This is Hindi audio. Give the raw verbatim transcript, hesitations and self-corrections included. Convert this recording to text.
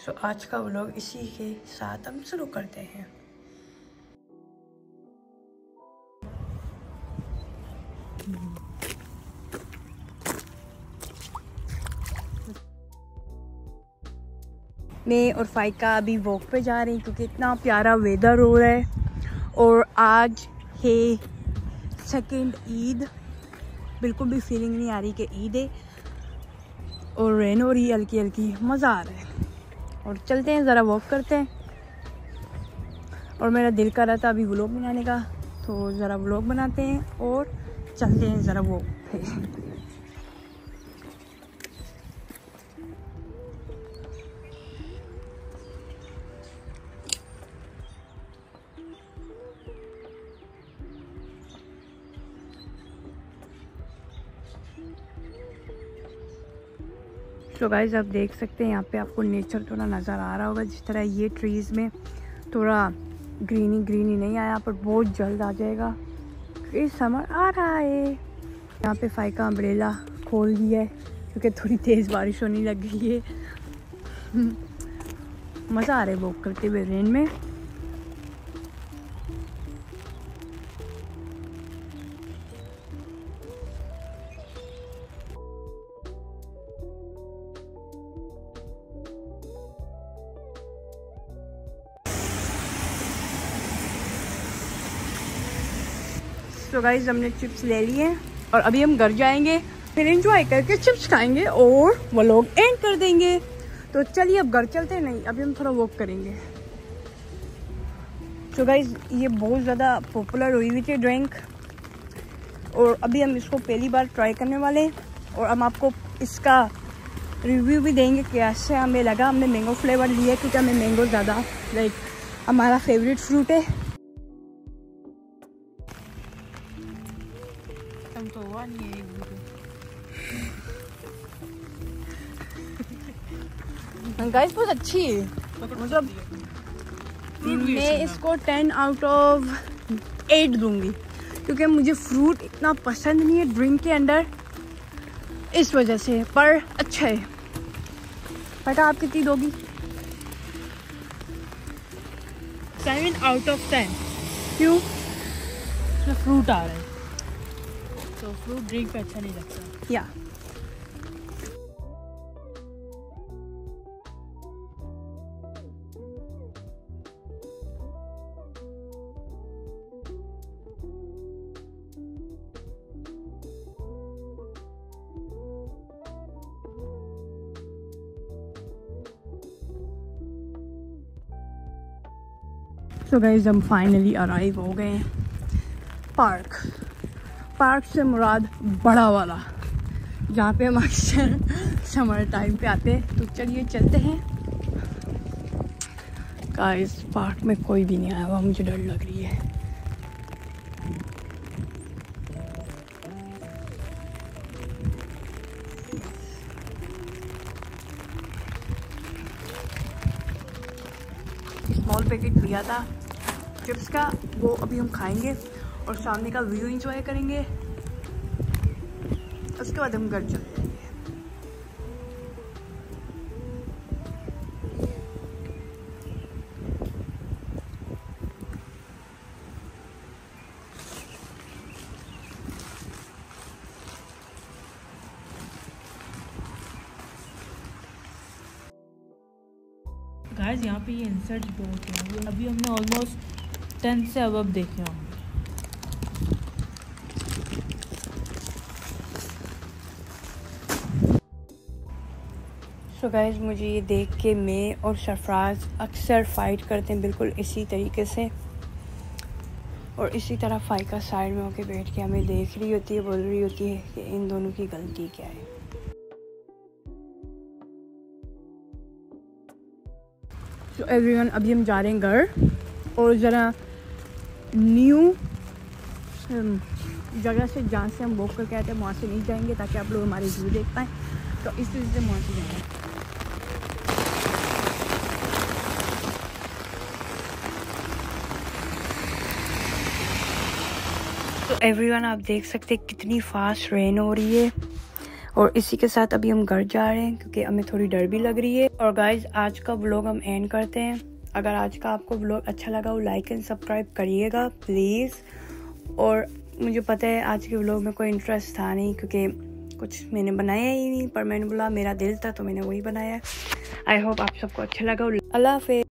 सो so, आज का व्लॉग इसी के साथ हम शुरू करते हैं। मैं और फाइका अभी वॉक पे जा रही हैं क्योंकि इतना प्यारा वेदर हो रहा है और आज है सेकंड ईद। बिल्कुल भी फीलिंग नहीं आ रही कि ईद है और रेन हो रही है हल्की हल्की, मज़ा आ रहा है। और चलते हैं ज़रा वॉक करते हैं। और मेरा दिल कर रहा था अभी व्लॉग बनाने का, तो ज़रा व्लॉग बनाते हैं और चलते हैं ज़रा वॉक पे। तो गाइस आप देख सकते हैं यहाँ पे आपको नेचर थोड़ा नज़र आ रहा होगा। जिस तरह ये ट्रीज़ में थोड़ा ग्रीनी ग्रीनी नहीं आया पर बहुत जल्द आ जाएगा क्योंकि समर आ रहा है। यहाँ पे फाइका अम्ब्रेला खोल दिया है क्योंकि थोड़ी तेज़ बारिश होने लग गई है। मज़ा आ रहा है वॉक करते हुए रेन में। तो गाइस हमने चिप्स ले लिए और अभी हम घर जाएंगे, फिर एंजॉय करके चिप्स खाएंगे और वो लोग एंड कर देंगे। तो चलिए अब घर चलते हैं। नहीं, अभी हम थोड़ा वॉक करेंगे। तो गाइस ये बहुत ज़्यादा पॉपुलर हुई हुई थी ड्रिंक और अभी हम इसको पहली बार ट्राई करने वाले हैं और हम आपको इसका रिव्यू भी देंगे कैसे हमें लगा। हमने मैंगो फ्लेवर लिया क्योंकि हमें मैंगो ज़्यादा लाइक हमारा फेवरेट फ्रूट है। गाइस बहुत अच्छी है, मतलब मैं इसको टेन आउट ऑफ एट दूंगी क्योंकि मुझे फ्रूट इतना पसंद नहीं है ड्रिंक के अंदर, इस वजह से। पर अच्छा है। पता आप कितनी दोगी? Seven out of ten. क्यों? इसमें फ्रूट आ रहा है तो फ्रूट ड्रिंक पे अच्छा नहीं लगता। या सो गाइस हम फाइनली अराइव हो गए हैं पार्क। पार्क से मुराद बड़ा वाला, जहाँ पे हम अक्सर समर टाइम पे आते हैं। तो चलिए चलते हैं। गाइस पार्क में कोई भी नहीं आया हुआ, मुझे डर लग रही है। स्मॉल पैकेट लिया था चिप्स का, वो अभी हम खाएंगे और सामने का व्यू एंजॉय करेंगे। उसके बाद हम घर चले जाएंगे। गाइस यहाँ पे ये इंसेक्ट्स बहुत हैं। अभी हमने ऑलमोस्ट टेन से अबव देखे होंगे। सो गाइस मुझे ये देख के मैं और सरफराज अक्सर फ़ाइट करते हैं बिल्कुल इसी तरीके से। और इसी तरह फाइका साइड में होके बैठ के हमें देख रही होती है, बोल रही होती है कि इन दोनों की गलती क्या है। तो so एवरीवन अभी हम जा रहे हैं घर और ज़रा न्यू जगह से जहाँ से हम वॉक करके आए थे वहाँ से नहीं जाएंगे ताकि आप लोग हमारी व्यू देख पाएँ। तो इस वजह से वहाँ से जाएंगे। तो एवरीवन आप देख सकते हैं कितनी फास्ट रेन हो रही है और इसी के साथ अभी हम घर जा रहे हैं क्योंकि हमें थोड़ी डर भी लग रही है। और गाइज आज का व्लॉग हम एंड करते हैं। अगर आज का आपको व्लॉग अच्छा लगा हो लाइक एंड सब्सक्राइब करिएगा प्लीज़। और मुझे पता है आज के व्लॉग में कोई इंटरेस्ट था नहीं क्योंकि कुछ मैंने बनाया ही नहीं, पर मैंने बोला मेरा दिल था तो मैंने वही बनाया। आई होप आप सबको अच्छा लगा हो। अल्लाह हाफिज़।